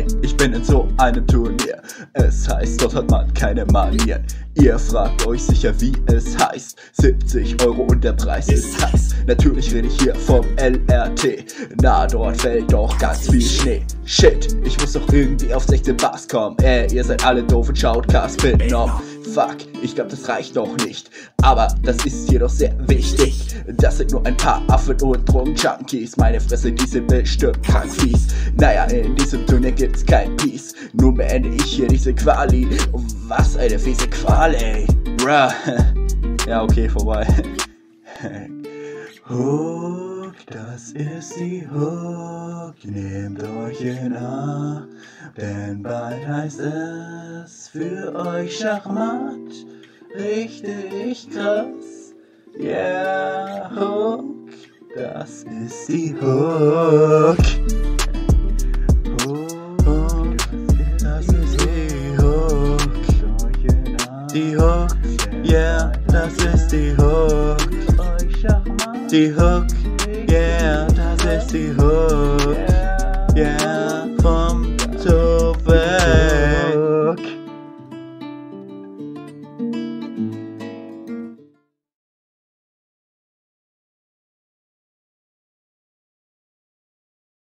ich bin in so einem Turnier. Es heißt, dort hat man keine Manieren. Ihr fragt euch sicher, wie es heißt. 70 € und der Preis ist heiß. Natürlich rede ich hier vom LRT. Na, dort fällt doch ganz viel Schnee. Shit, ich muss doch irgendwie auf 16 Bars kommen. Ihr seid alle doof und schaut Cast-Spin-Off. Fuck, ich glaub, das reicht noch nicht. Aber das ist jedoch sehr wichtig. Das sind nur ein paar Affen und Drogen-Junkies. Meine Fresse, die sind bestimmt krank fies. Naja, in diesem Turnier gibt's kein Peace. Nun beende ich hier diese Quali. Was eine fiese Qual, ey. Bruh. Ja, okay, vorbei. Hook, das ist die Hook. Nehmt euch in Acht, denn bald heißt es für euch Schachmatt. Richtig krass. Yeah, Hook, das ist die Hook. Hook, das ist die Hook. Die Hook, yeah, das ist die Hook. Die Hook,